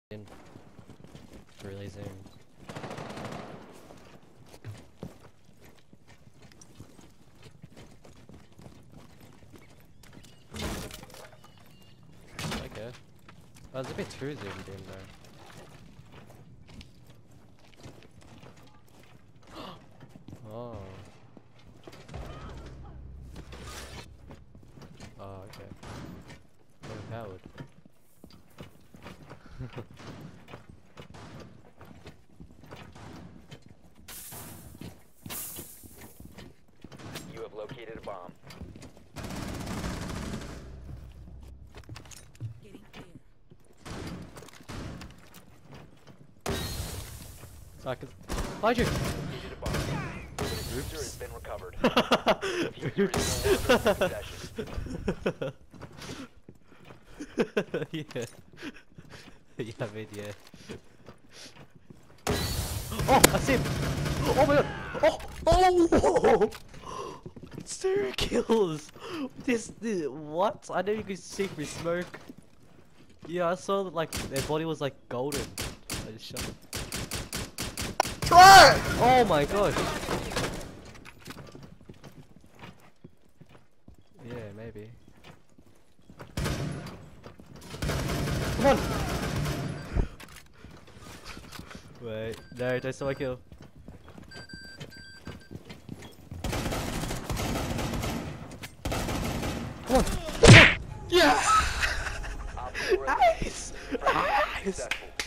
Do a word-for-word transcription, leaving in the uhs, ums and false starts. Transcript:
in. Really zoomed. Okay. Oh, it's a bit too zoomed in though. Oh. Oh, okay. Overpowered. You have located a bomb. Getting clear. So I can. Why'd you? Located a bomb. The diffuser has been recovered. Oops. Yeah. Yeah, I mean, yeah. Oh, I see him! Oh my god! Oh! Oh! It's two kills! This, this, what? I know you could see me smoke. Yeah, I saw that, like, their body was like golden. I just shot it. Try! Oh my gosh! Yeah, maybe. Come on! Wait, no, don't steal my kill. Come on! Come on! Yeah! Op four Nice! eliminated. Friendly Nice! successful.